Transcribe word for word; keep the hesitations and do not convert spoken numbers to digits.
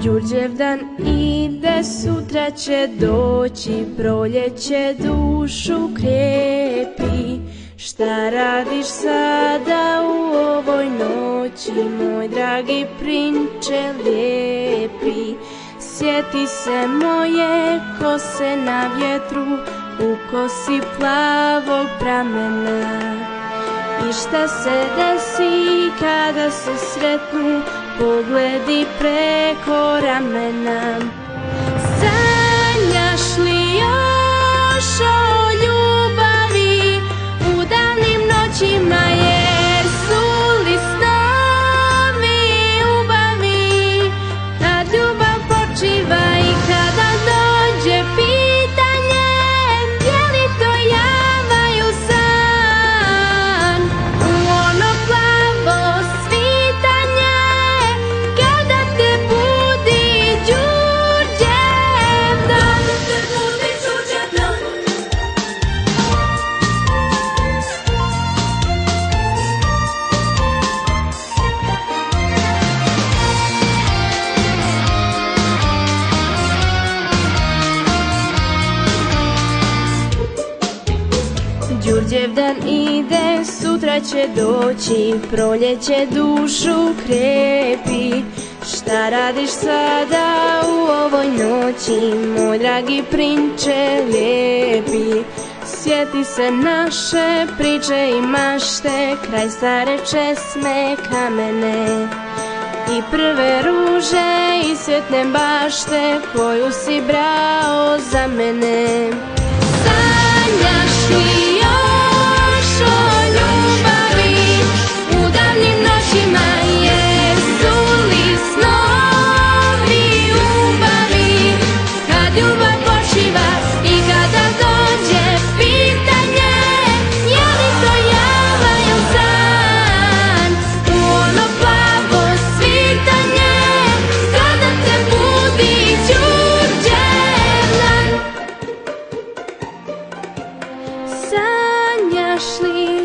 Đurđevdan ide, sutra će doći, proljeće dušu krijepi. Šta radiš sada u ovoj noći, moj dragi prinče lijepi? Sjeti se moje kose na vjetru, u kosi plavog pramena. I šta se desi kada se sretnu pogledi preko ramena? Sanjaš li još o ljubavi u davnim noćima, jesu li snovi ubavi? Kad ljubav počiva i kada dođe pitanje, je li to javaju san? U ono plavo svitanje, kada te budi Đurđevdan. Đurđevdan ide, sutra će doći, proljeće dušu krijepi. Šta radiš sada u ovoj noći, moj dragi prinče lijepi? Sjeti se naše priče i mašte, kraj stare česme kamene. I prve ruže i svjetne bašte koju si brao za mene. Sanjaš li još o ljubavi u davnim noćima, jesu li snovi ubavi? Kad ljubav počiva i kada dođe pitanje, je li to javan san? U ono plavo svitanje, kada te budi Đurđevdan. Sanjaš li